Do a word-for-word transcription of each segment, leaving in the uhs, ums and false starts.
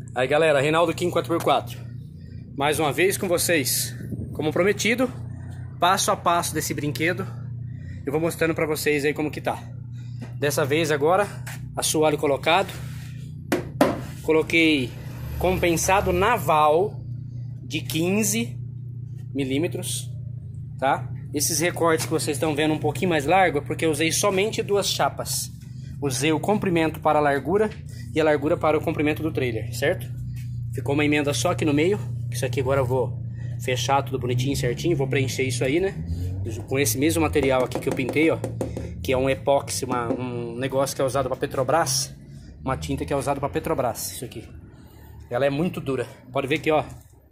Aí galera, Reinaldo Kim quatro por quatro, mais uma vez com vocês. Como prometido, passo a passo desse brinquedo, eu vou mostrando pra vocês aí como que tá. Dessa vez agora, assoalho colocado, coloquei compensado naval de quinze milímetros, tá? Esses recortes que vocês estão vendo um pouquinho mais largo é porque eu usei somente duas chapas. Usei o comprimento para a largura e a largura para o comprimento do trailer, certo? Ficou uma emenda só aqui no meio. Isso aqui agora eu vou fechar tudo bonitinho, certinho. Vou preencher isso aí, né? Com esse mesmo material aqui que eu pintei, ó. Que é um epóxi, uma, um negócio que é usado para Petrobras. Uma tinta que é usada para Petrobras, isso aqui. Ela é muito dura. Pode ver que, ó.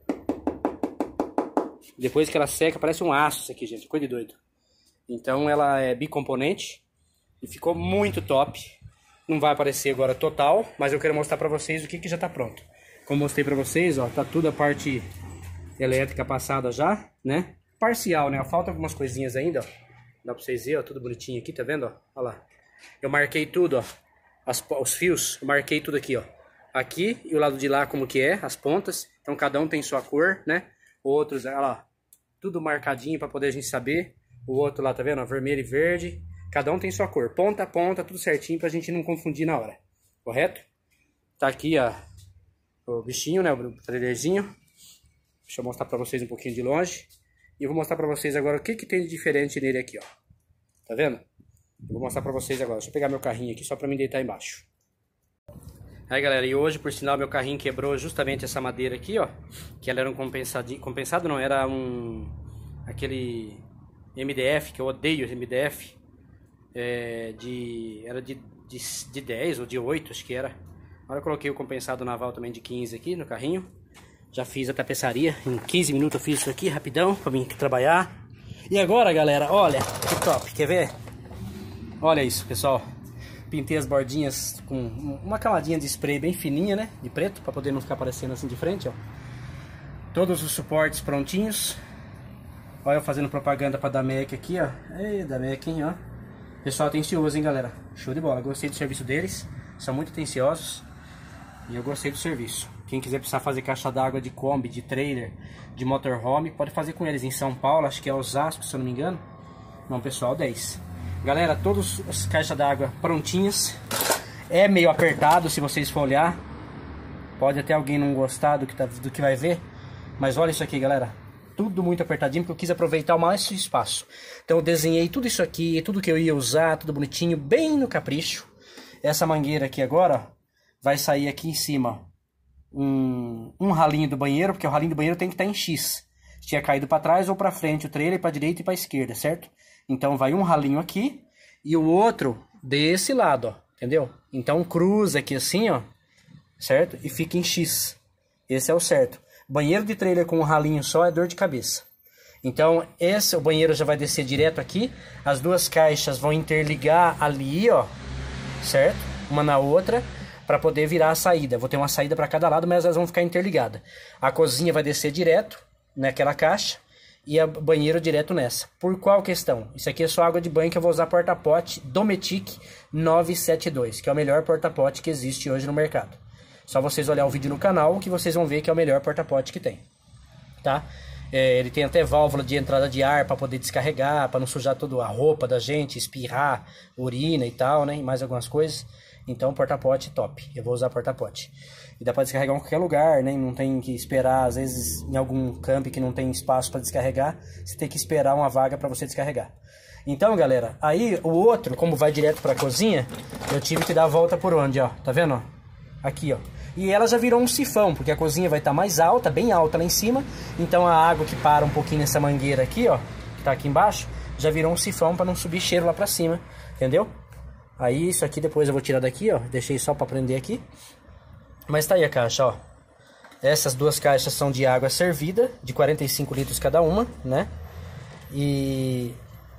Depois que ela seca, parece um aço isso aqui, gente. Coisa de doido. Então ela é bicomponente. E ficou muito top. Não vai aparecer agora total, mas eu quero mostrar pra vocês o que, que já tá pronto. Como mostrei pra vocês, ó, tá tudo a parte elétrica passada já, né? Parcial, né? Falta algumas coisinhas ainda, ó. Dá pra vocês verem, ó, tudo bonitinho aqui, tá vendo, ó? Olha lá. Eu marquei tudo, ó. As, os fios, eu marquei tudo aqui, ó. Aqui e o lado de lá como que é, as pontas. Então cada um tem sua cor, né? Outros, olha lá. Tudo marcadinho pra poder a gente saber. O outro lá, tá vendo? Ó, vermelho e verde. Cada um tem sua cor, ponta a ponta, tudo certinho pra gente não confundir na hora, correto? Tá aqui ó, o bichinho, né, o trailerzinho. Deixa eu mostrar pra vocês um pouquinho de longe. E eu vou mostrar pra vocês agora o que que tem de diferente nele aqui, ó. Tá vendo? Eu vou mostrar pra vocês agora, deixa eu pegar meu carrinho aqui só pra me deitar embaixo. Aí galera, e hoje por sinal meu carrinho quebrou justamente essa madeira aqui, ó. Que ela era um compensado, compensado não, era um... aquele M D F, que eu odeio M D F. É, de, era de, de, de dez ou de oito, acho que era. Agora eu coloquei o compensado naval também de quinze aqui no carrinho. Já fiz a tapeçaria, em quinze minutos eu fiz isso aqui rapidão pra mim trabalhar. E agora galera, olha que top, quer ver? Olha isso pessoal. Pintei as bordinhas com uma camadinha de spray bem fininha, né? De preto, pra poder não ficar aparecendo assim de frente, ó. Todos os suportes prontinhos. Olha eu fazendo propaganda pra Damec aqui, ó. Ei, Damec, hein, ó. Pessoal atencioso, hein, galera? Show de bola. Gostei do serviço deles. São muito atenciosos. E eu gostei do serviço. Quem quiser precisar fazer caixa d'água de Kombi, de trailer, de motorhome, pode fazer com eles em São Paulo. Acho que é Osasco, se eu não me engano. Não, pessoal, dez. Galera, todas as caixas d'água prontinhas. É meio apertado, se vocês for olhar. Pode até alguém não gostar do que, tá, do que vai ver. Mas olha isso aqui, galera. Tudo muito apertadinho, porque eu quis aproveitar o máximo espaço. Então eu desenhei tudo isso aqui, tudo que eu ia usar, tudo bonitinho, bem no capricho. Essa mangueira aqui agora, ó, vai sair aqui em cima um, um ralinho do banheiro, porque o ralinho do banheiro tem que estar em X. Tinha caído para trás ou para frente, o trailer para direita e para esquerda, certo? Então vai um ralinho aqui e o outro desse lado, ó, entendeu? Então cruza aqui assim, ó, certo? E fica em X. Esse é o certo. Banheiro de trailer com um ralinho só é dor de cabeça. Então esse o banheiro já vai descer direto aqui. As duas caixas vão interligar ali, ó, certo? Uma na outra para poder virar a saída. Vou ter uma saída para cada lado, mas elas vão ficar interligadas. A cozinha vai descer direto naquela caixa e o banheiro direto nessa. Por qual questão? Isso aqui é só água de banho que eu vou usar porta-pote Dometic novecentos e setenta e dois, que é o melhor porta-pote que existe hoje no mercado. Só vocês olhar o vídeo no canal que vocês vão ver que é o melhor porta-pote que tem, tá? É, ele tem até válvula de entrada de ar para poder descarregar, para não sujar toda a roupa da gente, espirrar, urina e tal, né? E mais algumas coisas. Então porta-pote top, eu vou usar porta-pote. E dá para descarregar em qualquer lugar, né? Não tem que esperar, às vezes em algum camp que não tem espaço para descarregar, você tem que esperar uma vaga para você descarregar. Então galera, aí o outro, como vai direto para a cozinha, eu tive que dar a volta por onde, ó, tá vendo, ó? Aqui, ó. E ela já virou um sifão, porque a cozinha vai estar mais alta, bem alta lá em cima. Então a água que para um pouquinho nessa mangueira aqui, ó, que tá aqui embaixo, já virou um sifão para não subir cheiro lá pra cima, entendeu? Aí isso aqui depois eu vou tirar daqui, ó, deixei só para prender aqui. Mas tá aí a caixa, ó. Essas duas caixas são de água servida, de quarenta e cinco litros cada uma, né? E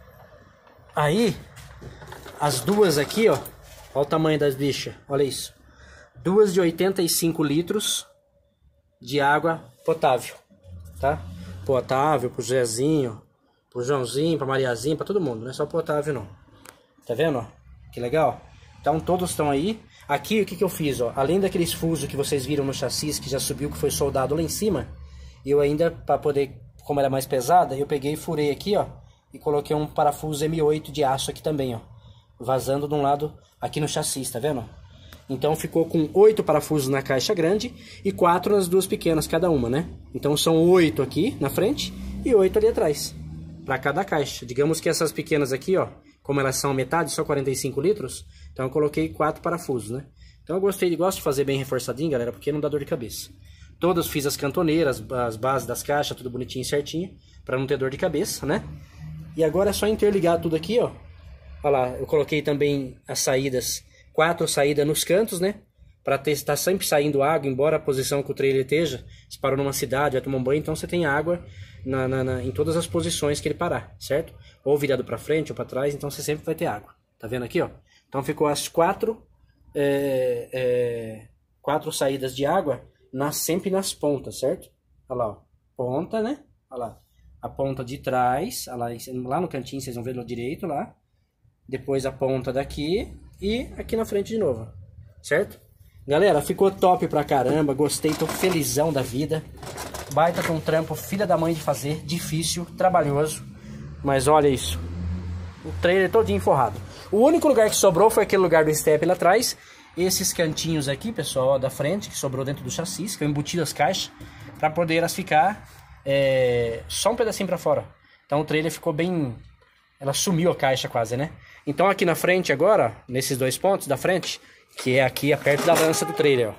aí as duas aqui, ó, olha o tamanho das bichas, olha isso. Duas de oitenta e cinco litros de água potável, tá? Potável pro Zezinho, pro Joãozinho, pra Mariazinha, pra todo mundo, não é só potável não. Tá vendo, ó? Que legal. Então todos estão aí. Aqui o que, que eu fiz, ó, além daqueles fusos que vocês viram no chassi que já subiu, que foi soldado lá em cima, eu ainda, para poder, como ela é mais pesada, eu peguei e furei aqui, ó, e coloquei um parafuso M oito de aço aqui também, ó, vazando de um lado aqui no chassi, tá vendo? Então ficou com oito parafusos na caixa grande e quatro nas duas pequenas cada uma, né? Então são oito aqui na frente e oito ali atrás, para cada caixa. Digamos que essas pequenas aqui, ó, como elas são metade, só quarenta e cinco litros, então eu coloquei quatro parafusos, né? Então eu gostei, gosto de fazer bem reforçadinho, galera, porque não dá dor de cabeça. Todas fiz as cantoneiras, as bases das caixas, tudo bonitinho, certinho, para não ter dor de cabeça, né? E agora é só interligar tudo aqui, ó. Olha lá, eu coloquei também as saídas, quatro saídas nos cantos, né? Para estar sempre saindo água, embora a posição que o trailer esteja, se parou numa cidade, vai tomar um banho, então você tem água na, na, na, em todas as posições que ele parar, certo? Ou virado para frente ou para trás, então você sempre vai ter água. Tá vendo aqui, ó? Então ficou as quatro, é, é, quatro saídas de água nas, sempre nas pontas, certo? Olha lá, ó. Ponta, né? Olha lá. A ponta de trás, olha lá, lá no cantinho, vocês vão ver do direito lá. Depois a ponta daqui e aqui na frente de novo, certo? Galera, ficou top pra caramba, gostei, tô felizão da vida. Baita com um trampo, filha da mãe de fazer, difícil, trabalhoso. Mas olha isso, o trailer todinho forrado. O único lugar que sobrou foi aquele lugar do step lá atrás. Esses cantinhos aqui, pessoal, ó, da frente, que sobrou dentro do chassi, que eu emboti as caixas, pra poder elas ficar é, só um pedacinho pra fora. Então o trailer ficou bem... Ela sumiu a caixa quase, né? Então aqui na frente agora, nesses dois pontos da frente, que é aqui perto da lança do trailer, ó.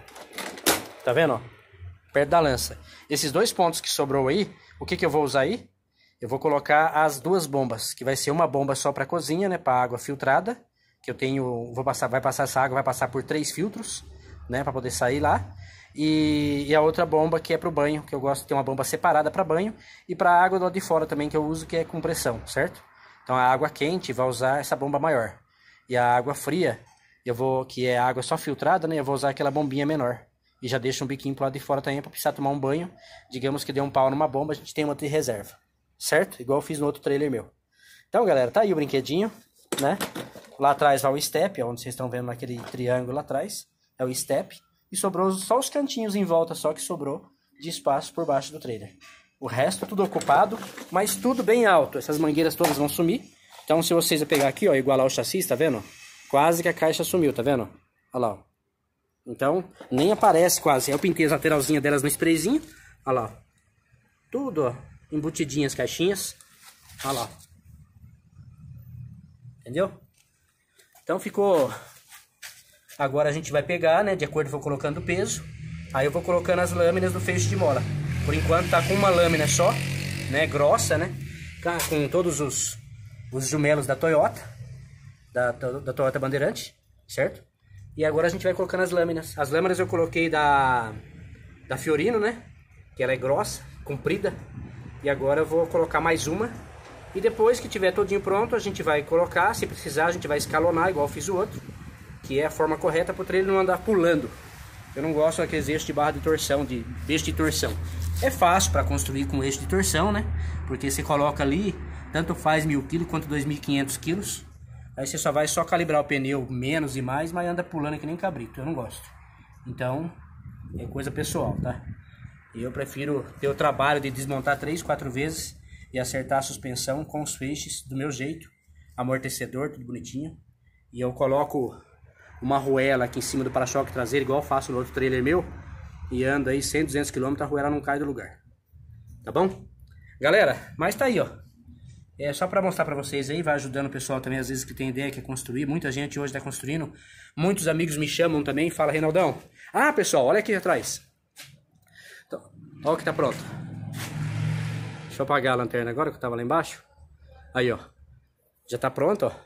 Tá vendo, ó? Perto da lança. Esses dois pontos que sobrou aí, o que que eu vou usar aí? Eu vou colocar as duas bombas, que vai ser uma bomba só para cozinha, né, para água filtrada, que eu tenho, vou passar, vai passar essa água, vai passar por três filtros, né, para poder sair lá. E, e a outra bomba que é para o banho, que eu gosto de ter uma bomba separada para banho e para água do lado de fora também que eu uso, que é com pressão, certo? Então a água quente vai usar essa bomba maior. E a água fria, eu vou, que é água só filtrada, né, eu vou usar aquela bombinha menor. E já deixo um biquinho pro lado de fora também para precisar tomar um banho. Digamos que deu um pau numa bomba, a gente tem uma de reserva. Certo? Igual eu fiz no outro trailer meu. Então, galera, tá aí o brinquedinho, né? Lá atrás vai o step, onde vocês estão vendo naquele triângulo lá atrás. É o step. E sobrou só os cantinhos em volta, só que sobrou de espaço por baixo do trailer. O resto tudo ocupado, mas tudo bem alto. Essas mangueiras todas vão sumir. Então, se vocês pegar aqui, ó, igualar o chassi, tá vendo? Quase que a caixa sumiu, tá vendo? Olha lá, ó. Então, nem aparece quase. Eu pintei as lateralzinhas delas no sprayzinho. Olha lá. Tudo, ó. Embutidinhas as caixinhas. Olha lá. Entendeu? Então ficou... Agora a gente vai pegar, né? De acordo com eu vou colocando o peso. Aí eu vou colocando as lâminas do feixe de mola. Por enquanto tá com uma lâmina só, né? Grossa, né? Com todos os, os jumelos da Toyota. Da, da Toyota Bandeirante, certo? E agora a gente vai colocando as lâminas. As lâminas eu coloquei da, da Fiorino, né? Que ela é grossa, comprida. E agora eu vou colocar mais uma. E depois que tiver todinho pronto, a gente vai colocar. Se precisar, a gente vai escalonar, igual eu fiz o outro. Que é a forma correta para o trailer não andar pulando. Eu não gosto daqueles eixos de barra de torção, de eixo de torção. É fácil para construir com eixo de torção, né? Porque você coloca ali, tanto faz mil quilos quanto dois mil e quinhentos quilos. Aí você só vai só calibrar o pneu menos e mais, mas anda pulando que nem cabrito. Eu não gosto. Então, é coisa pessoal, tá? Eu prefiro ter o trabalho de desmontar três, quatro vezes e acertar a suspensão com os feixes do meu jeito. Amortecedor, tudo bonitinho. E eu coloco uma arruela aqui em cima do para-choque traseiro, igual eu faço no outro trailer meu. E anda aí cem, duzentos quilômetros, a arruela não cai do lugar. Tá bom? Galera, mas tá aí, ó. É só para mostrar para vocês aí, vai ajudando o pessoal também, às vezes que tem ideia, quer construir. Muita gente hoje tá construindo. Muitos amigos me chamam também, fala, Reinaldão. Ah, pessoal, olha aqui atrás. Então, olha o que tá pronto. Deixa eu apagar a lanterna agora, que eu tava lá embaixo. Aí, ó. Já tá pronto, ó.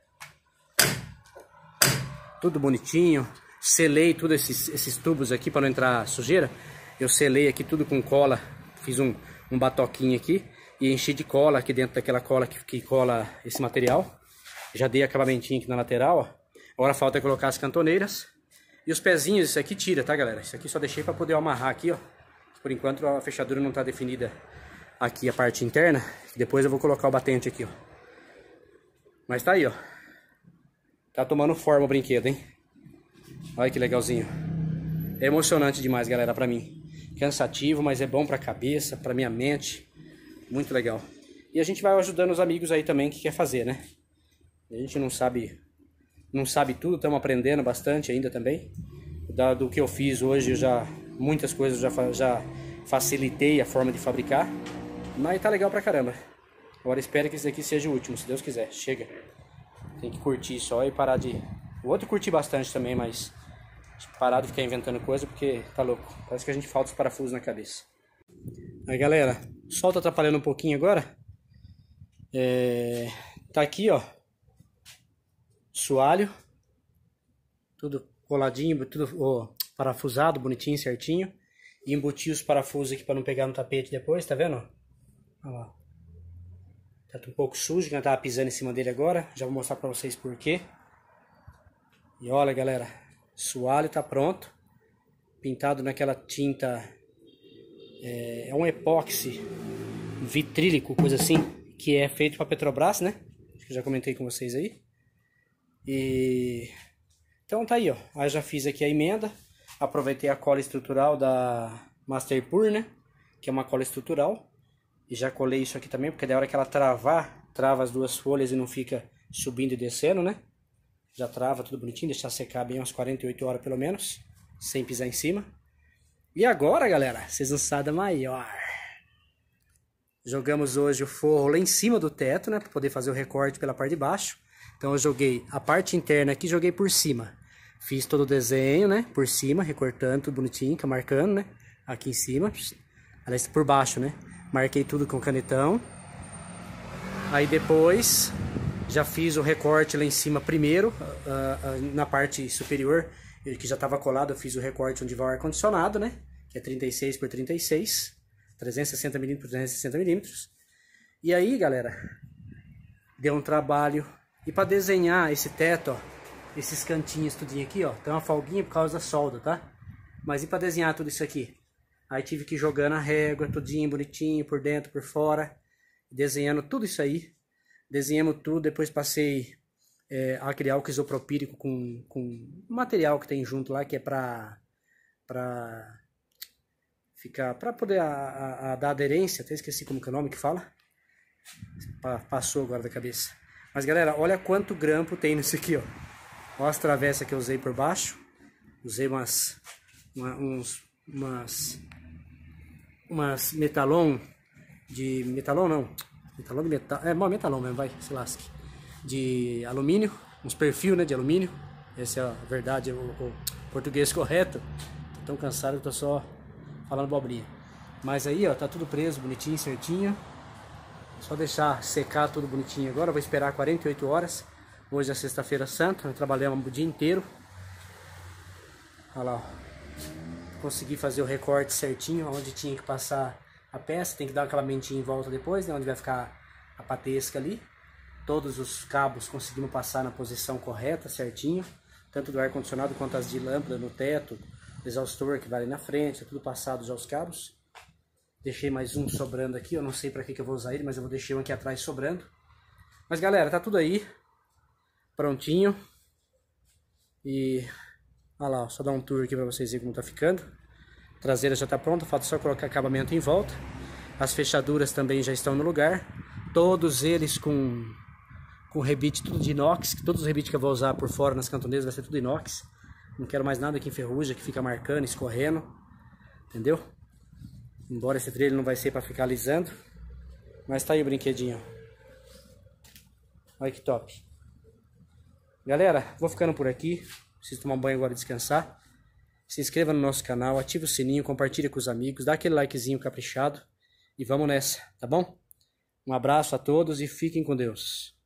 Tudo bonitinho. Selei tudo esses, esses tubos aqui para não entrar sujeira. Eu selei aqui tudo com cola. Fiz um, um batoquinho aqui. E enchi de cola aqui dentro daquela cola que, que cola esse material. Já dei acabamentinho aqui na lateral, ó. Agora falta colocar as cantoneiras. E os pezinhos, isso aqui tira, tá, galera? Isso aqui só deixei para poder amarrar aqui, ó. Por enquanto a fechadura não tá definida aqui a parte interna. Depois eu vou colocar o batente aqui, ó. Mas tá aí, ó. Tá tomando forma o brinquedo, hein? Olha que legalzinho. É emocionante demais, galera, pra mim. Cansativo, mas é bom pra cabeça, pra minha mente. Muito legal. E a gente vai ajudando os amigos aí também que quer fazer, né? A gente não sabe, não sabe tudo, estamos aprendendo bastante ainda também. Da, do que eu fiz hoje, eu já, muitas coisas eu já, já facilitei a forma de fabricar. Mas tá legal pra caramba. Agora espero que esse daqui seja o último, se Deus quiser. Chega. Tem que curtir só e parar de... O outro curti bastante também, mas... parar de ficar inventando coisa porque tá louco. Parece que a gente falta os parafusos na cabeça. Aí, galera, o sol tá atrapalhando um pouquinho agora. É... Tá aqui, ó. Soalho. Tudo coladinho, tudo ó, parafusado, bonitinho, certinho. E embuti os parafusos aqui pra não pegar no tapete depois, tá vendo? Olha lá. Tá um pouco sujo, que eu tava pisando em cima dele agora. Já vou mostrar pra vocês por quê. E olha, galera. Soalho tá pronto. Pintado naquela tinta. É, é um epóxi vitrílico, coisa assim. Que é feito pra Petrobras, né? Acho que eu já comentei com vocês aí. E... então tá aí, ó. Aí já fiz aqui a emenda. Aproveitei a cola estrutural da Masterpur, né? Que é uma cola estrutural. E já colei isso aqui também, porque da hora que ela travar, trava as duas folhas e não fica subindo e descendo, né? Já trava tudo bonitinho, deixar secar bem umas quarenta e oito horas pelo menos, sem pisar em cima. E agora, galera, sessãoada maior. Jogamos hoje o forro lá em cima do teto, né? Para poder fazer o recorte pela parte de baixo. Então eu joguei a parte interna aqui, joguei por cima. Fiz todo o desenho, né? Por cima, recortando tudo bonitinho, marcando, né? Aqui em cima. Aliás, por baixo, né? Marquei tudo com canetão. Aí depois já fiz o recorte lá em cima primeiro, uh, uh, na parte superior, que já estava colado, eu fiz o recorte onde vai o ar-condicionado, né? Que é trinta e seis por trinta e seis, trezentos e sessenta milímetros por trezentos e sessenta milímetros. E aí, galera, deu um trabalho. E para desenhar esse teto, ó, esses cantinhos tudinho aqui, ó, tem uma folguinha por causa da solda, tá? Mas e para desenhar tudo isso aqui? Aí tive que ir jogando a régua, tudinho bonitinho, por dentro, por fora, desenhando tudo isso aí. Desenhamos tudo, depois passei é, aquele álcool isopropílico com, com material que tem junto lá, que é pra, pra ficar, pra poder a, a, a dar aderência, até esqueci como que é o nome que fala. Passou agora da cabeça. Mas galera, olha quanto grampo tem nisso aqui, ó. Olha as travessas que eu usei por baixo. Usei umas, uma, uns, umas, umas metalon de, metalon não, metalon de metal, é, metalon mesmo, vai, se lasque. De alumínio, uns perfil, né, de alumínio. Essa é a verdade, o, o português correto. Tô tão cansado que tô só falando bobrinha. Mas aí, ó, tá tudo preso, bonitinho, certinho. Só deixar secar tudo bonitinho agora. Eu vou esperar quarenta e oito horas. Hoje é sexta-feira santa, nós trabalhamos o dia inteiro. Olha lá, ó. Consegui fazer o recorte certinho, onde tinha que passar a peça. Tem que dar aquela mentinha em volta depois, né, onde vai ficar a patesca ali. Todos os cabos conseguimos passar na posição correta, certinho. Tanto do ar-condicionado quanto as de lâmpada no teto. Exaustor que vai ali na frente, é tudo passado já os cabos. Deixei mais um sobrando aqui, eu não sei pra que, que eu vou usar ele, mas eu vou deixar um aqui atrás sobrando. Mas galera, tá tudo aí, prontinho. E, olha lá, ó, só dar um tour aqui pra vocês verem como tá ficando. A traseira já tá pronta, falta só colocar acabamento em volta. As fechaduras também já estão no lugar. Todos eles com, com rebite tudo de inox, que todos os rebites que eu vou usar por fora nas cantoneiras vai ser tudo inox. Não quero mais nada que enferruja, que fica marcando, escorrendo, entendeu? Embora esse trailer não vai ser para ficar alisando. Mas tá aí o brinquedinho. Olha que top. Galera, vou ficando por aqui. Preciso tomar um banho agora e descansar. Se inscreva no nosso canal, ative o sininho, compartilhe com os amigos. Dá aquele likezinho caprichado. E vamos nessa, tá bom? Um abraço a todos e fiquem com Deus.